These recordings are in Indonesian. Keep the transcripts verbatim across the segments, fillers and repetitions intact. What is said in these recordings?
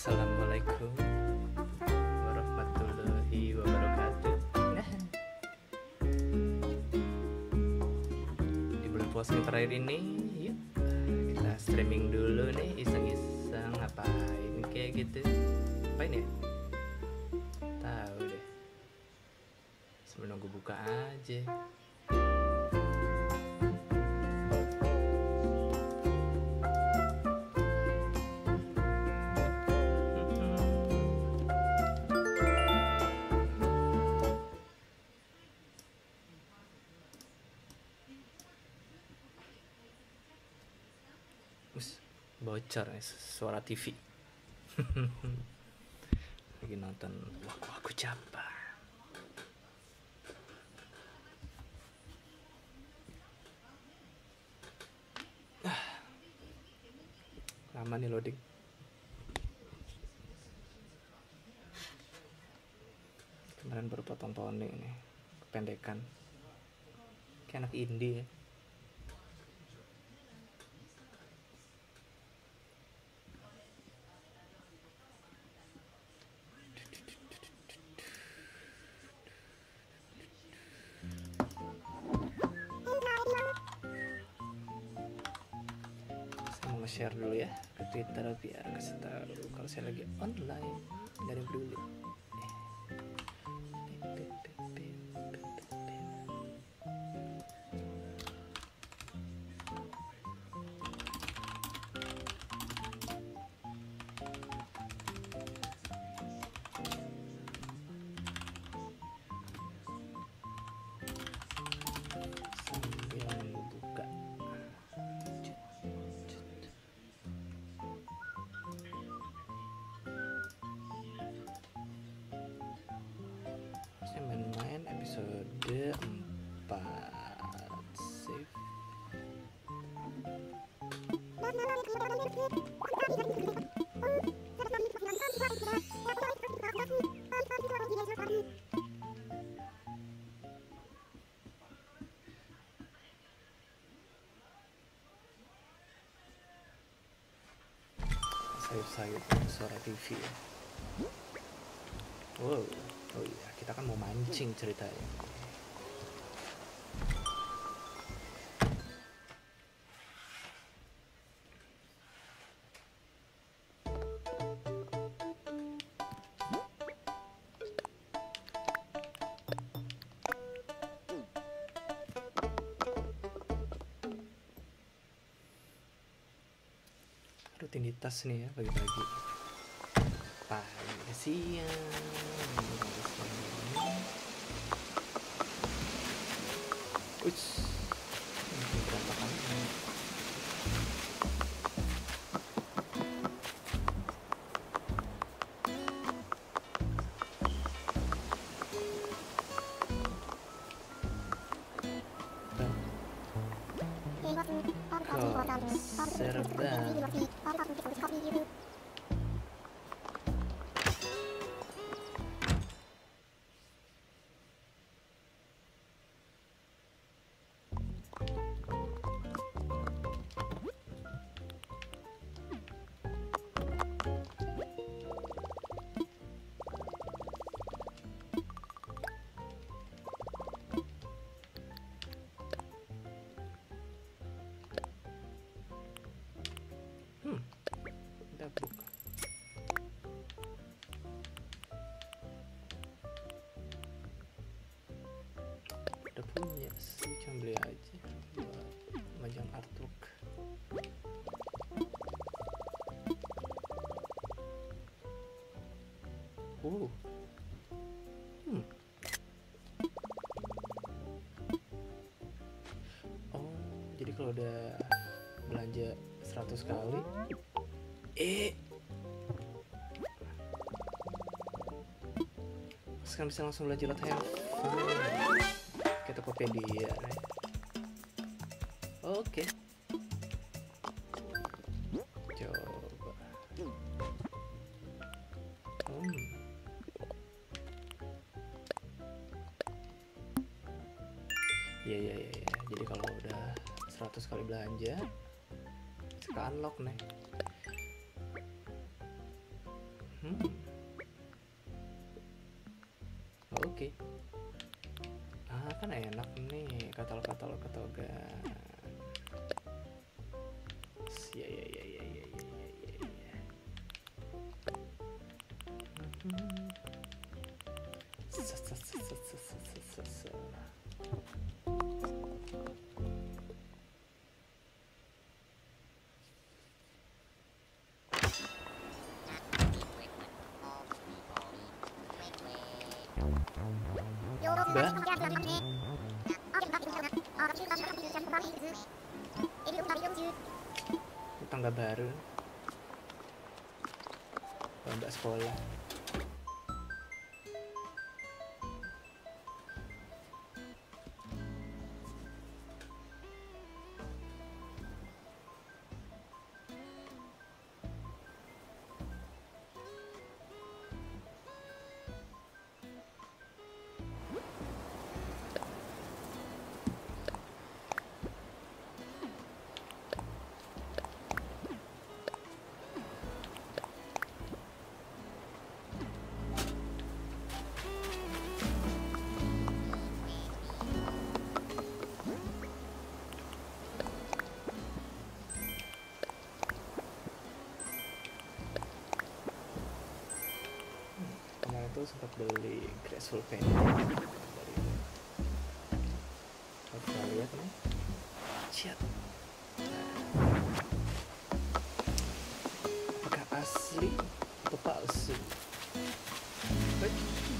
Assalamualaikum warahmatullahi wabarakatuh. Nah, di bulan puasa yang terakhir ini, yuk kita streaming dulu nih, iseng-iseng ngapain kayak gitu. Ngapain ya? Tahu deh. Sambil nunggu buka aja. Bocor nih suara T V. Lagi nonton Waku Waku Japa. Ah, lama nih loading. Kemarin baru potong poni nih, kependekan. Kayak anak indie ya. Share dulu ya ke Twitter biar kasih tahu kalau saya lagi online, nggak ada yang peduli. Maen-maen episode empat save. Sayup-sayup suara T V ya. Wow. Oh iya, kita kan mau mancing ceritanya. Rutinitas nih ya, pagi-pagi. Pagi siang. Uts, berantakan. Serban. Hmm, udah buka. Udah punya sih, cuma beli aja buat majang artwork. Uh, hmm. Oh, jadi kalau udah belanja seratus kali eh sekarang bisa langsung belanja lot handphone kayak Tokopedia. Oke, coba. hmm. Ya ya ya ya, jadi kalau udah seratus kali belanja ke unlock nih. Hmm. Oh, oke. Okay. Ah, kan enak nih katal-katal ketogan. Ya ya ya ya ya ya ya ya. Hmm. Sa sa sa sa sa sa sa sa. Bah. Tangga baru. Mbak sekolah. Itu sempat beli graceful painting dari kita lihat nih. Chat. Apakah asli atau palsu? Baik.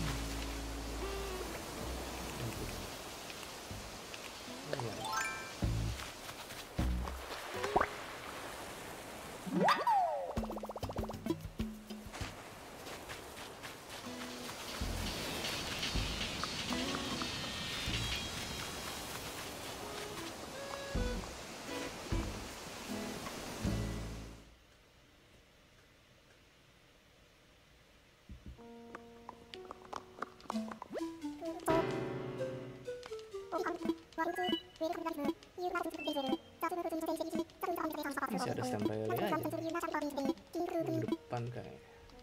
Masih ada standby aja minggu depan kayak.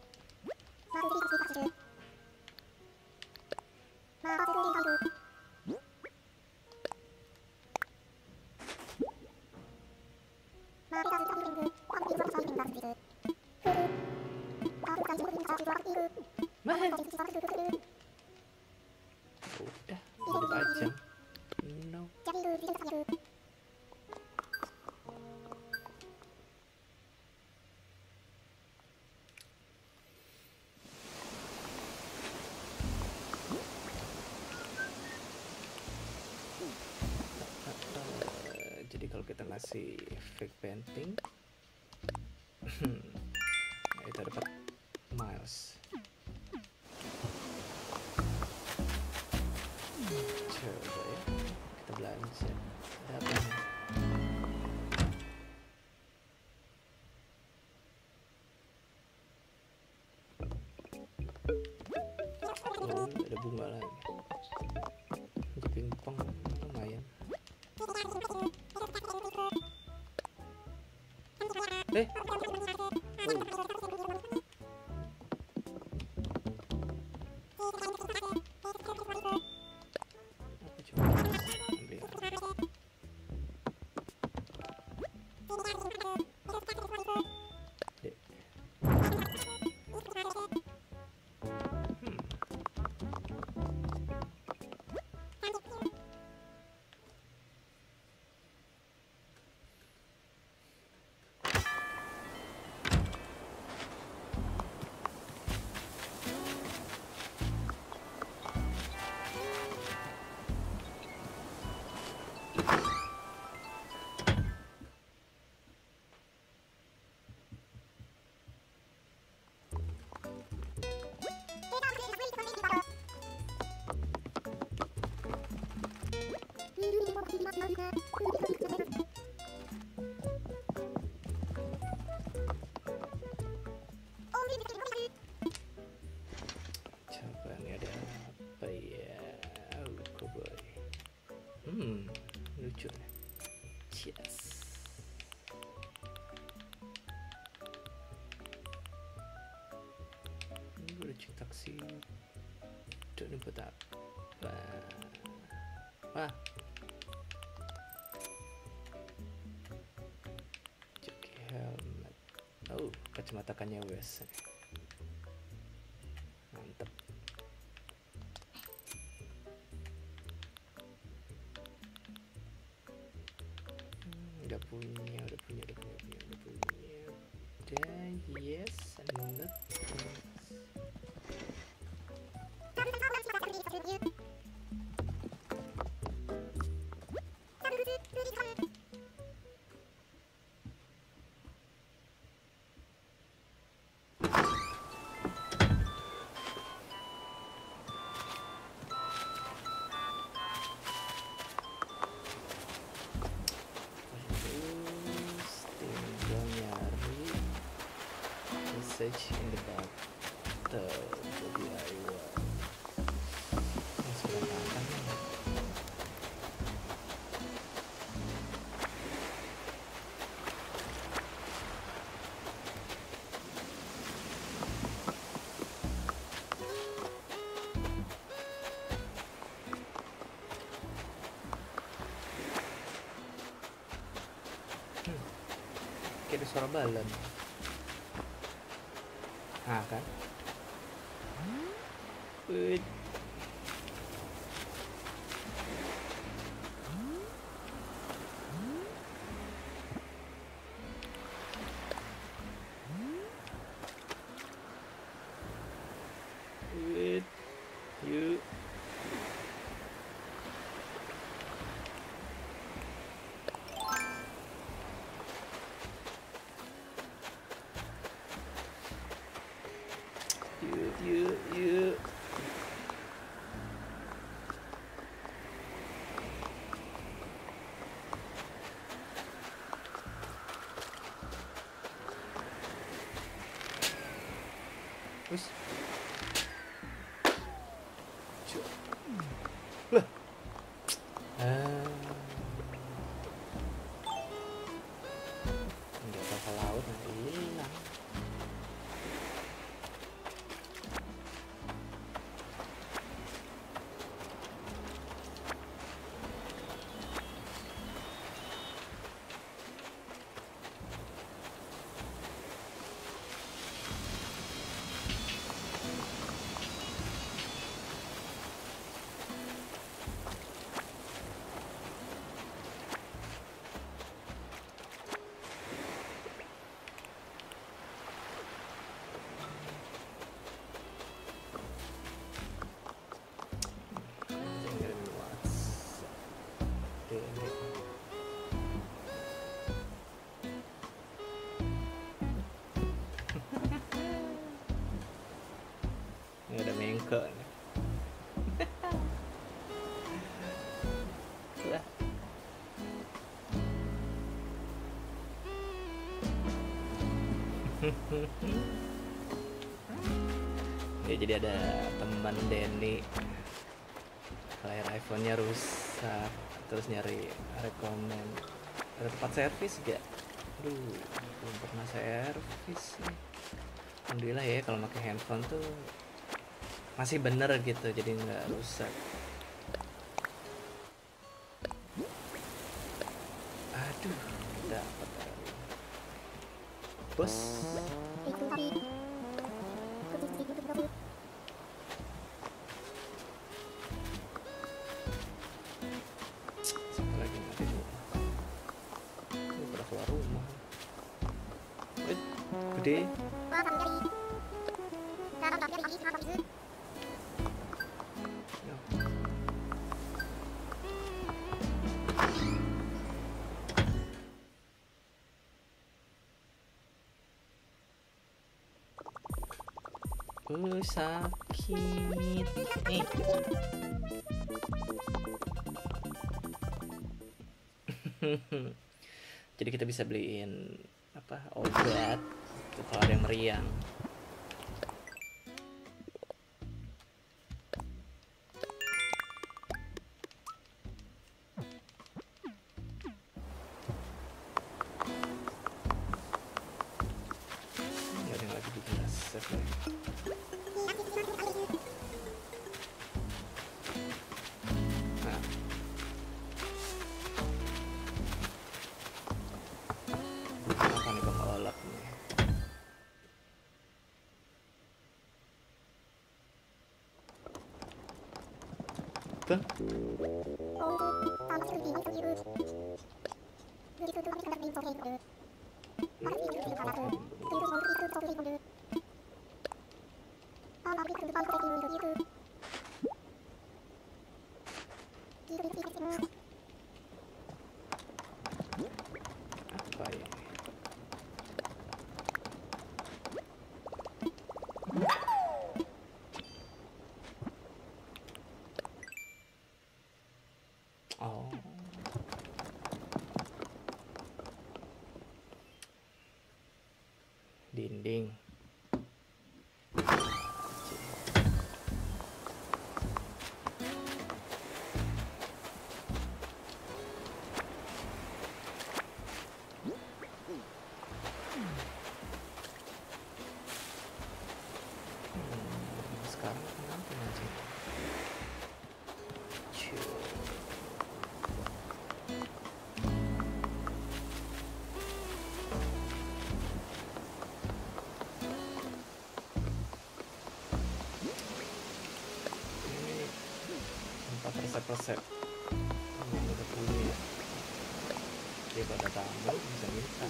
Mahen. Udah, udah pajang. No. Jadi kalau kita ngasih fake painting, kita dapat miles. Coba ya, kita belanja. Ada apa nih? Oh, ada bunga lagi. Untuk pingpong lumayan. Eh, oh. Coba nih ada apa ya? Oh, cowboy. Hmm, lucu nih. Cheers. situ nih buat apa? Wah, joki helmet. Oh, kacamata Kanye West. Mantap. Hmm, udah punya, udah punya, udah punya, udah punya, udah punya. Udah, yes, and not. Message in the bathtub D I Y. Yang sudah makan nih. Hmm. Kayak ada suara balon. Nah kan, Wait. Wait. You. You, you, you. Wis. Cuk. Lah. Ah. Jatuh ke laut nanti hilang. Ini ada mengke nih. Lah. Ya, jadi ada teman Denny layar iPhone-nya rusak, terus nyari rekomen ada tempat servis gak? Aduh, belum pernah servis nih. Alhamdulillah ya kalau pakai handphone tuh masih bener gitu, jadi nggak rusak. Aduh, dapat bos. Satu lagi nanti dulu. Ini udah keluar rumah. Eh, gede. Uh, sakit nih. Jadi kita bisa beliin apa obat tuh kalau ada yang meriang. Gak ada yang lagi bikin resep lagi. gitu. Apa ini? Oh. Dinding. Sekarang kenapa aja? Resep-resep yang udah punya ya, daripada tamu bisa minta.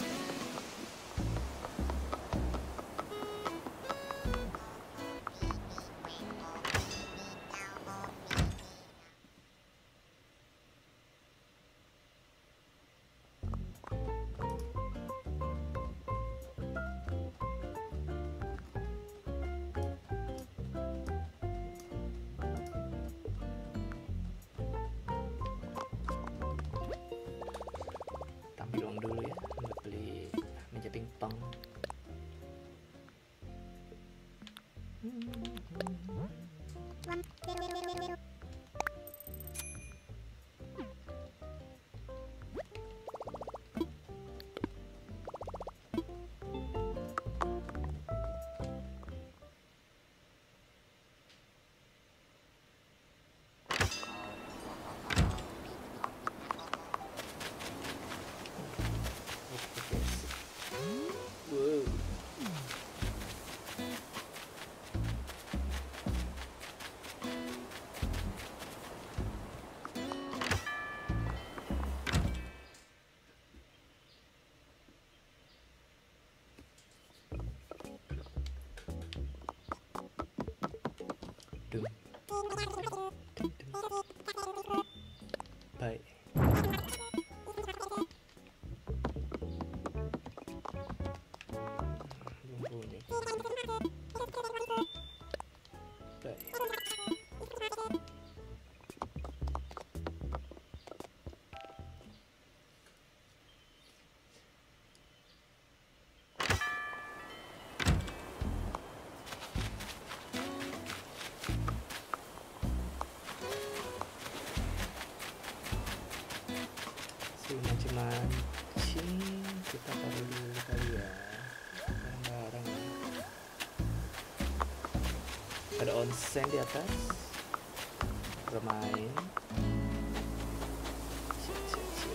Bilang dulu ya buat beli meja pingpong. Dum. Baik. Bumbunya. Baik. Mancing-mancing kita taruh dulu kali ya, barang-barang. Ada onsen di atas, bermain. Siap, siap, siap.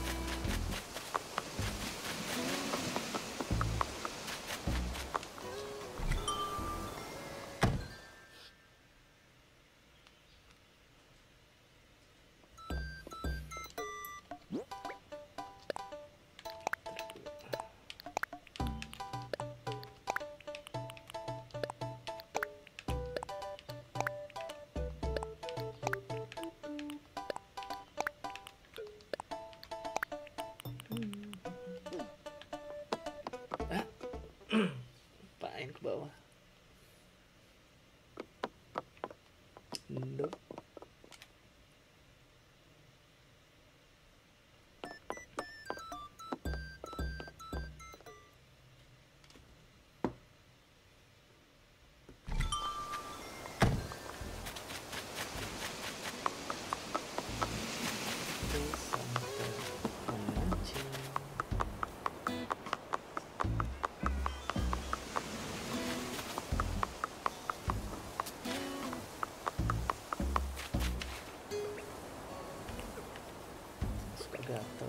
Pain ke bawah. Nope. Gatel.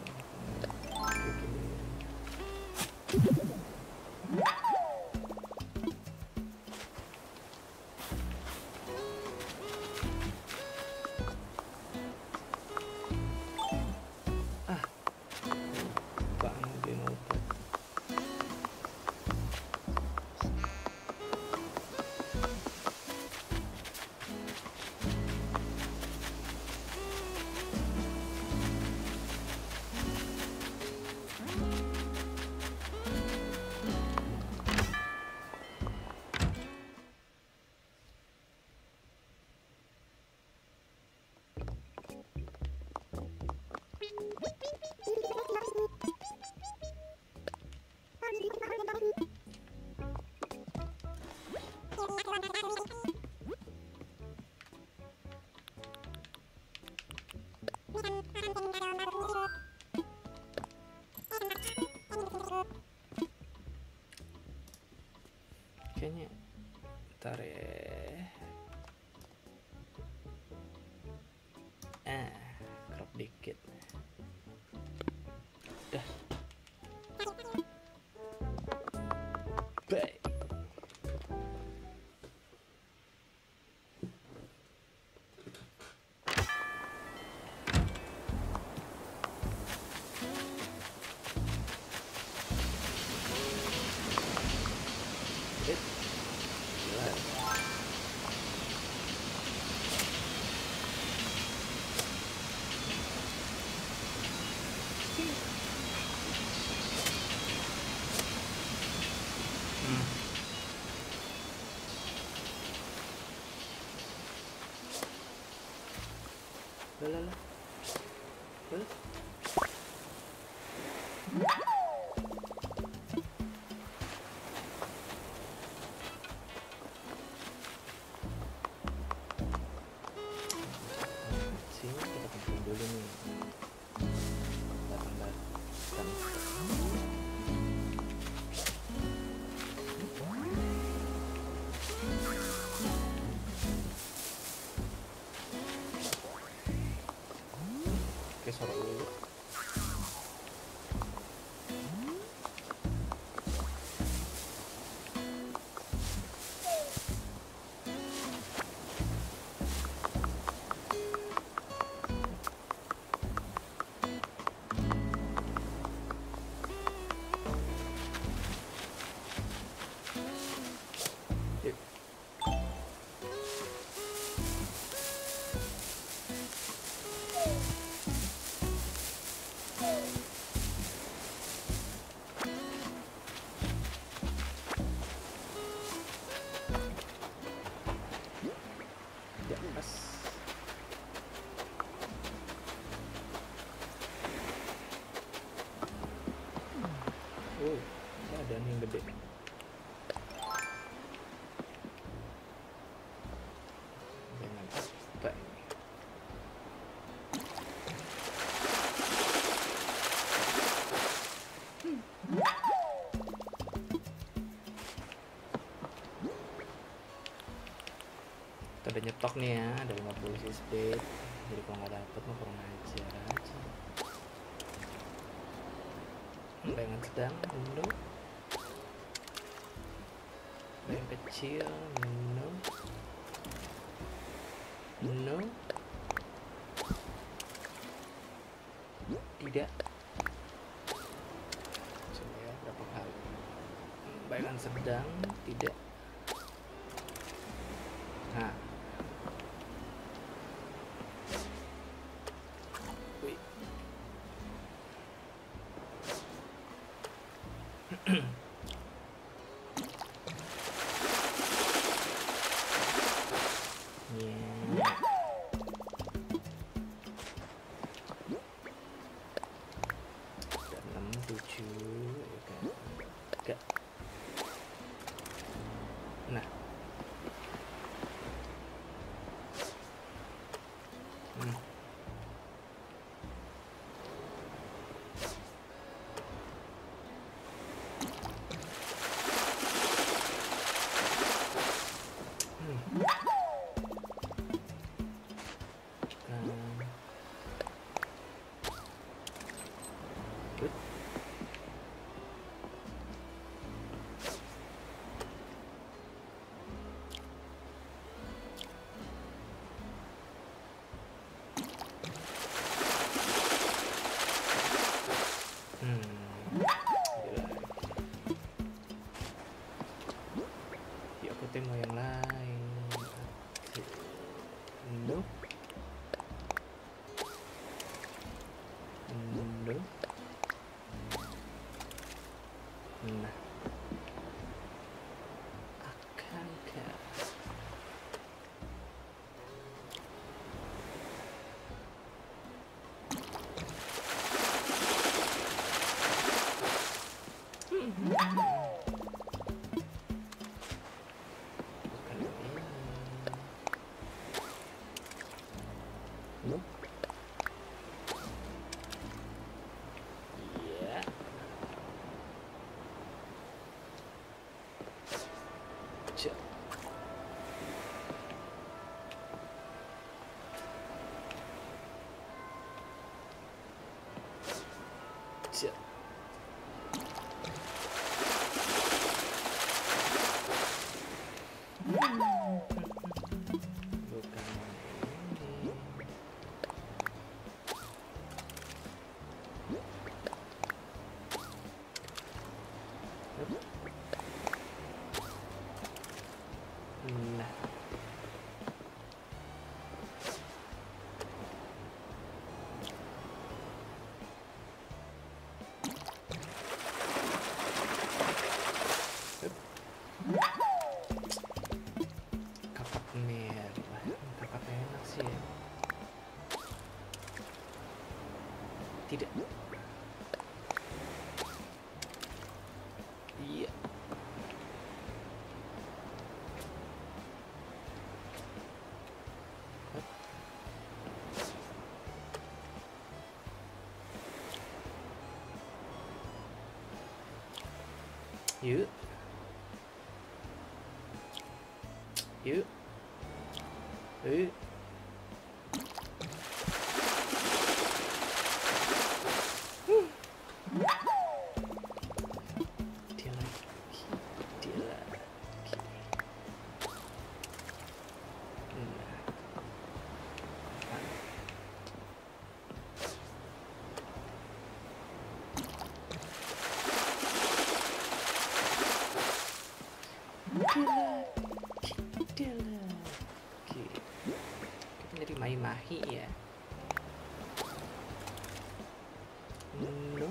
kayaknya. Ntar ya. Ah, crop dikit. Dah. Bye. It. Jelas. Hmm. Lah lah. Lah. Sini kita kumpulin dulu nih. Bentar, bentar. Bentar. Oke, sorot dulu. Yuk. Ya, pas. Oh, ini ada nih yang gede. Jangan apa ini. Kita udah nyetok nih ya, ada lima puluh sih speed. Jadi kalau nggak dapet mah kurang ajar aja. Bayangan sedang, no. Bayang kecil, no. No. Tidak. Coba ya, berapa kali. Bayangan sedang, tidak. Nah. Wih. Yeah. Ada enam, tujuh, ya kan? Tiga. Nah. Hmm. Cek. Bukan ini. Nah. Kakak merah. Kakak enak sih ya. Tidak. Iya. Yuk. Yuk. Yuk. Hmm. Dia lagi. Dia lagi. Nah. Dia lagi. Kita jadi Mahi-Mahi ya. No.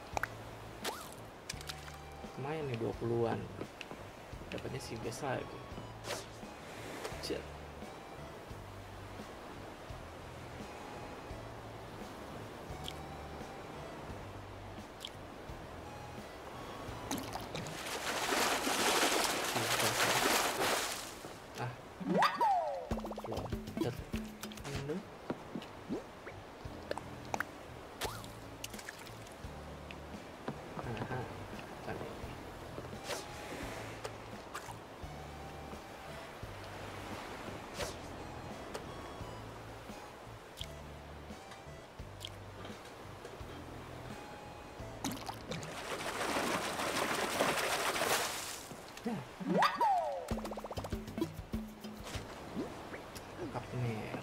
Lumayan nih dua puluhan. Dapatnya sih biasa lagi. Cek. Ah. Loncat. No. Aha. Apa nih? Kakak merah.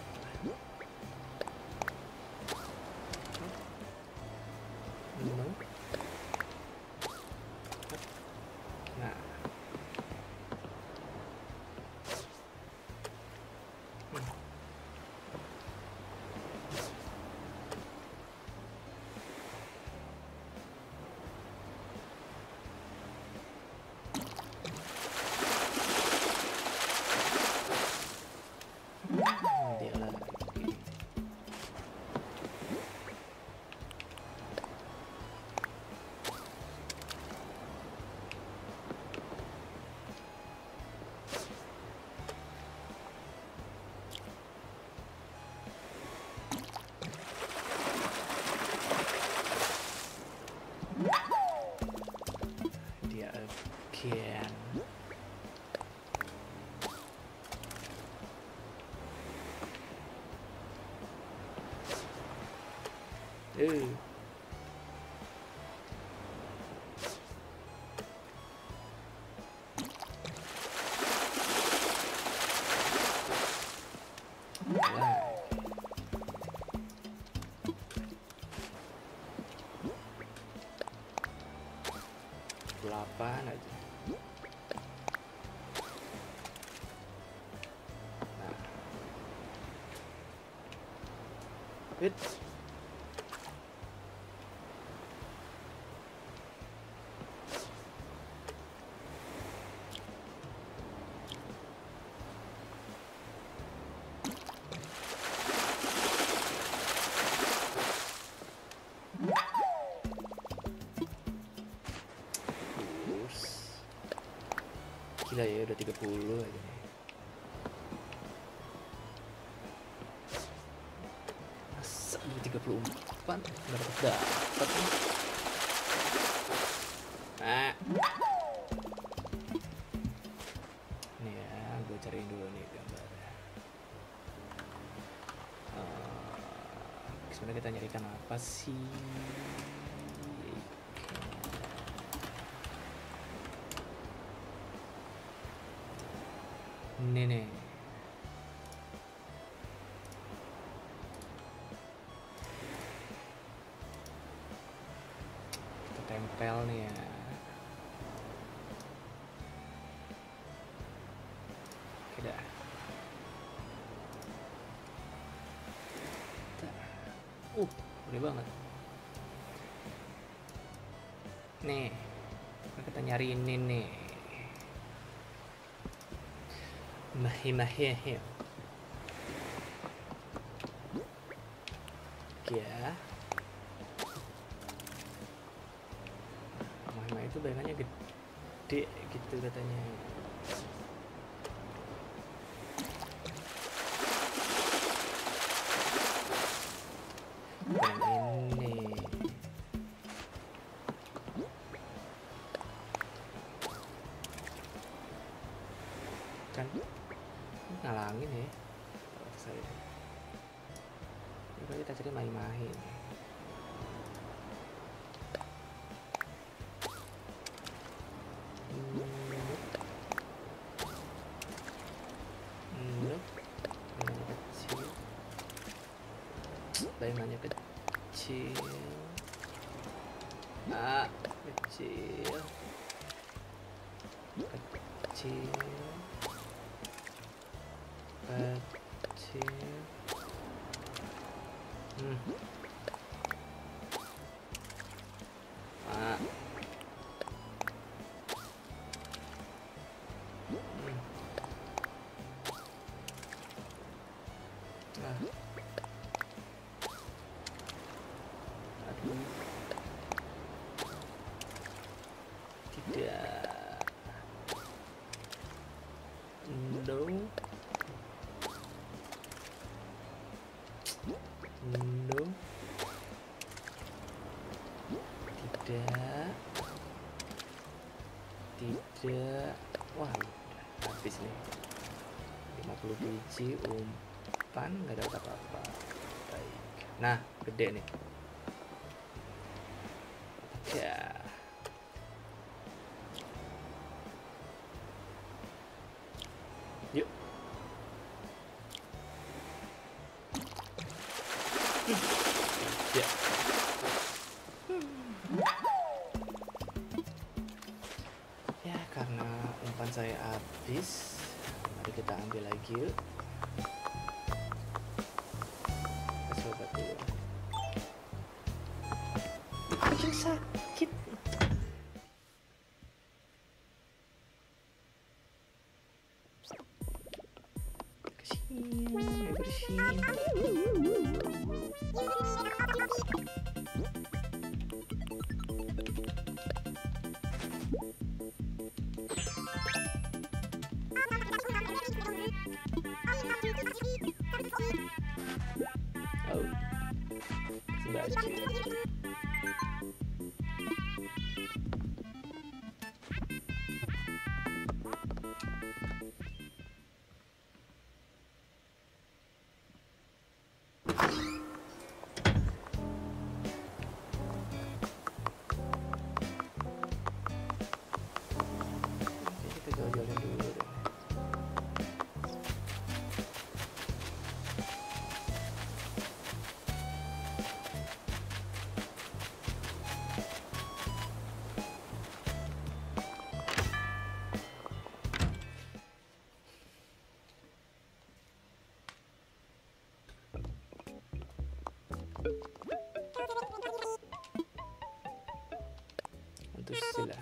No. Nah. Hmm. Dia lagi. Dia again. Uh. Wah. Delapan aja. Nah. Hit. Gila ya, udah tiga puluh aja nih. Masa udah tiga puluh empat nggak dapet dapet nih. Ah. Nih ya, gue cariin dulu nih gambarnya. Uh, sebenarnya kita nyarikan apa sih? Ini nih. Kita tempel nih ya. Oke dah. Uh, gede banget. Nih, kita nyari ini nih. Mahi-Mahi. Oke ya. Mahi-Mahi itu bayangannya gede gitu katanya. Dan ini kan ngalangin ya saya. Coba kita cari Mahi-Mahi. Bayangannya kecil. Ah, kecil. Kecil. Kecil. Hmm. Ah. Hmm. Ah. Aduh. Tidak. No. No. Tidak. Tidak. Wah, habis nih. lima puluh biji umpan nggak dapat apa-apa. Baik. Nah, gede nih. Ya. Yuk. Ya. Ya, karena umpan saya habis, mari kita ambil lagi yuk. Kasih obat dulu. Kucing sakit. Kasihan, bersihin. Oh, baju. Kita jual-jualin dulu deh. Untuk sila.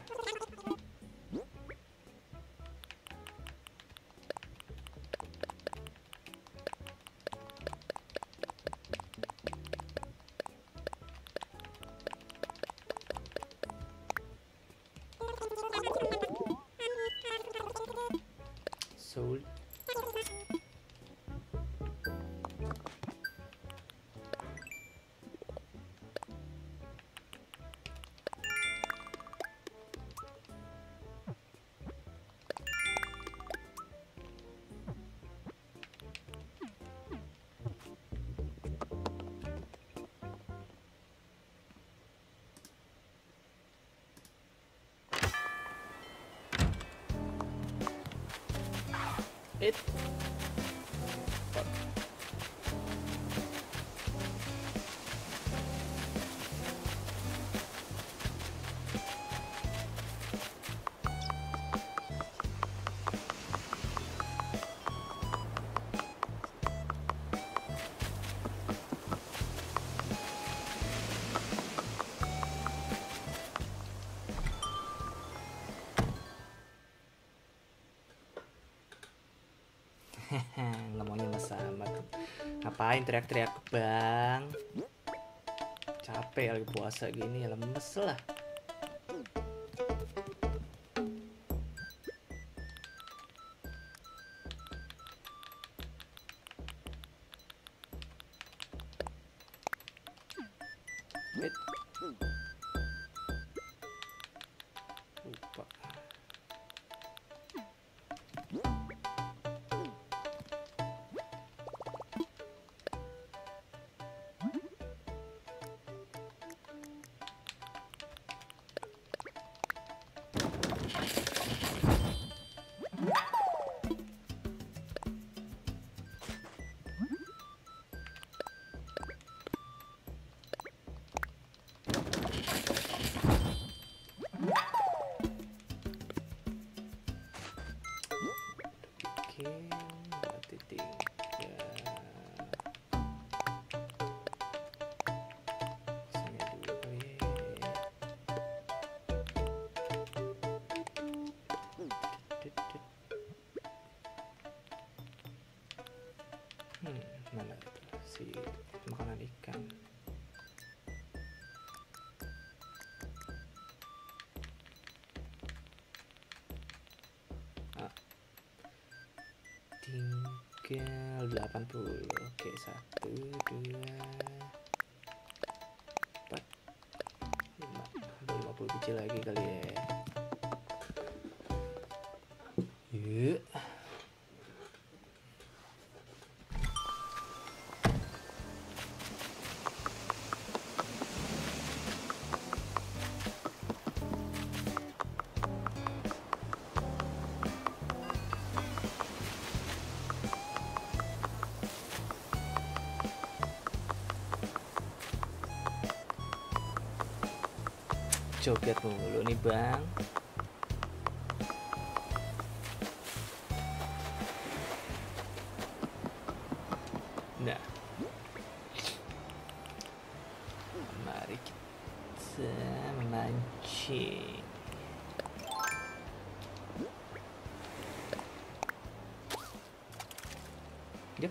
Sold. It. Ngomongin sama tuh. Ngapain teriak-teriak bang? Capek lagi puasa gini, lemes lah. Wait. Lupa. Hmm, mana itu si makanan ikan? Ah, tinggal delapan puluh. Oke, satu, dua, empat, lima. Ada lima puluh biji lagi kali ya. Yuk. Joget mulu nih bang. Nah, mari kita memancing. Yuk.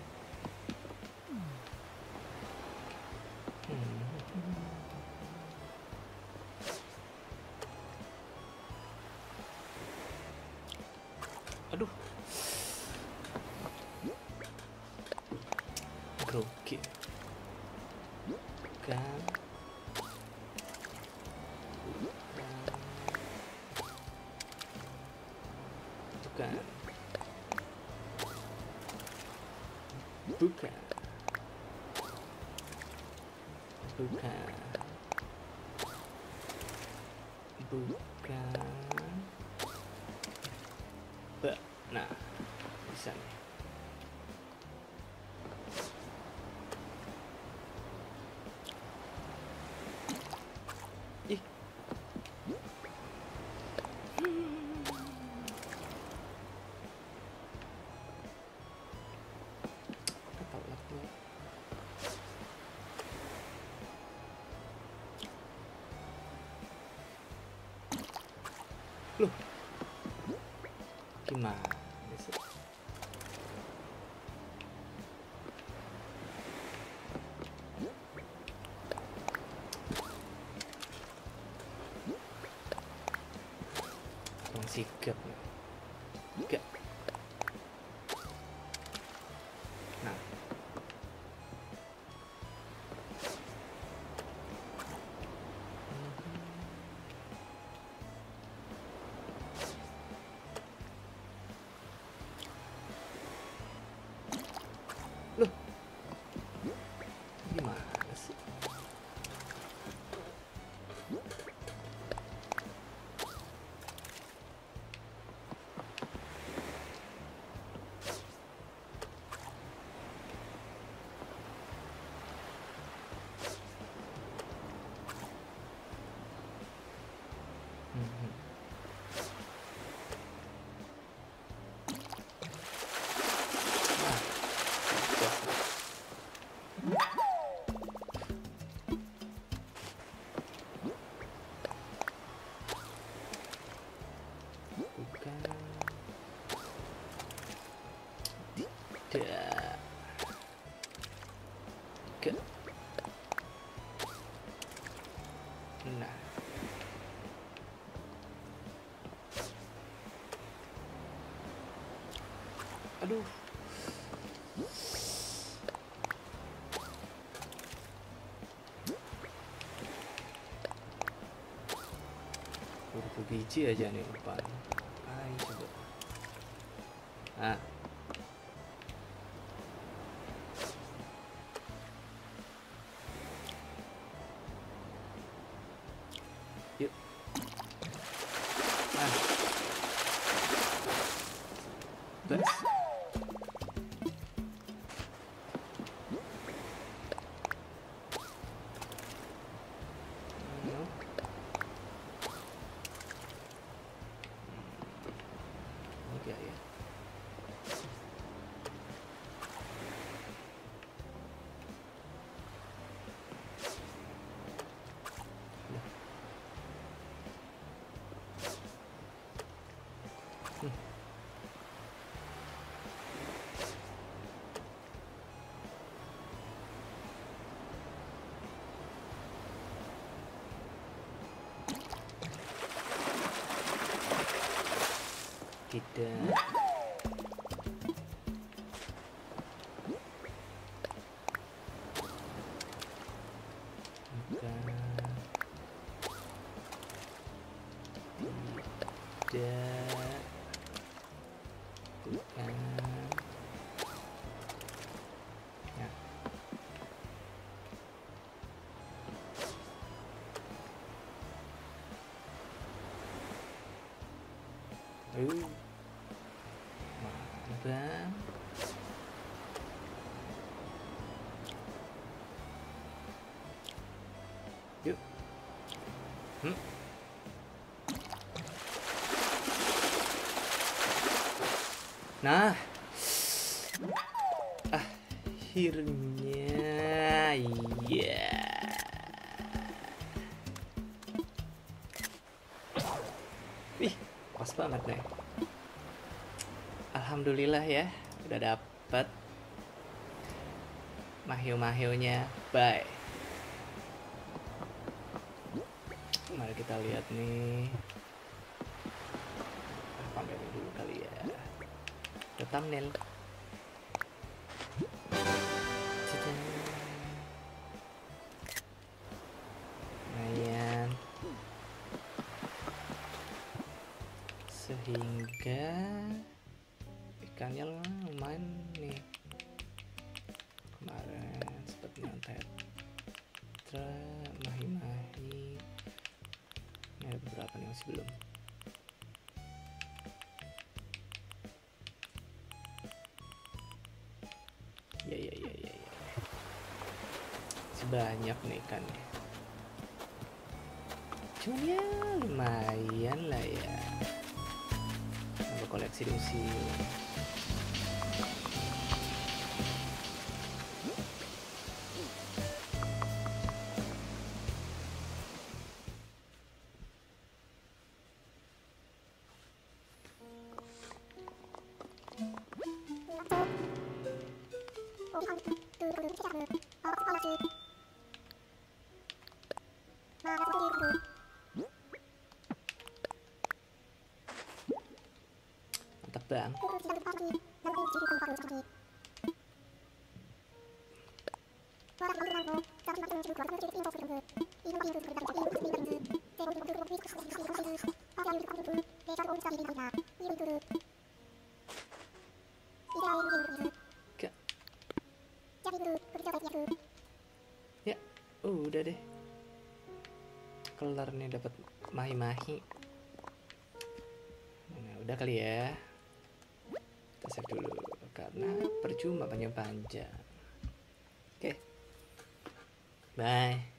Aduh, grogi kan, bukan, bukan, bukan, bukan. Nah, bisa nih. Ih. Apa lagi? Loh. Gimana? Sikap enggak. Nah, loh, gimana sih? Aduh. Berapa biji aja nih depan. Ayo coba. Ah. Yuk. Ah. Bas. Tidak. Bukan. Tidak. Bukan. Ya. Uh. Bang. Yuk. Hmm. Nah. Akhirnya. Iya. Ih, pas banget nih. Alhamdulillah ya, udah dapet mahiu-mahiunya. Bye. Mari kita lihat nih. Pamerin dulu kali ya. Ke thumbnail. Lumayan. Sehingga ikannya lumayan nih. Kemarin sempat nyontek mahi-mahi. Ini ada beberapa nih masih belum. Ya ya ya ya ya. Masih banyak nih ikannya. Cuman ya lumayan lah ya. Nambah koleksi dulu sih. Mantap bang. Ya, uh, udah deh. Kelar nih dapat mahi-mahi. Nah, udah kali ya. Kita save dulu karena percuma panjang-panjang. Oke. Okay. Bye.